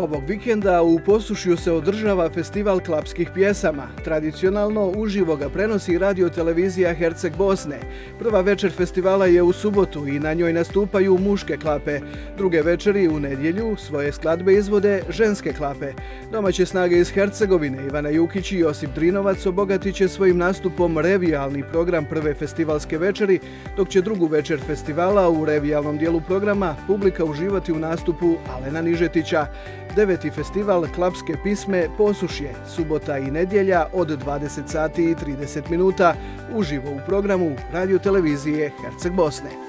Ovog vikenda u Posušju se održava festival klapskih pjesama. Tradicionalno uživo ga prenosi radiotelevizija Herceg Bosne. Prva večer festivala je u subotu i na njoj nastupaju muške klape. Druge večeri u nedjelju svoje skladbe izvode ženske klape. Domaće snage iz Hercegovine Ivana Jukić i Josip Drinovac obogatit će svojim nastupom revijalni program prve festivalske večeri, dok će drugu večer festivala u revijalnom dijelu programa publika uživati u nastupu Alena Nižetića. 9. festival klapske pisme Posušje, subota i nedjelja od 20 sati i 30 minuta, uživo u programu radiotelevizije Herceg Bosne.